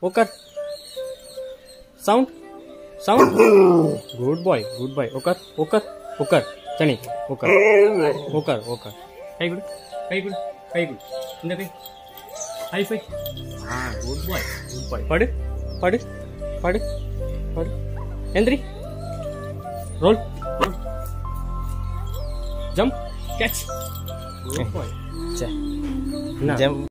ओकर sound sound good boy ओकर ओकर ओकर चनी ओकर ओकर ओकर कई गुड कई गुड कई गुड இந்த கை ஹை ஃபை குட் பாய் படு படு படு படு எந்திரி roll roll jump catch good boy say jump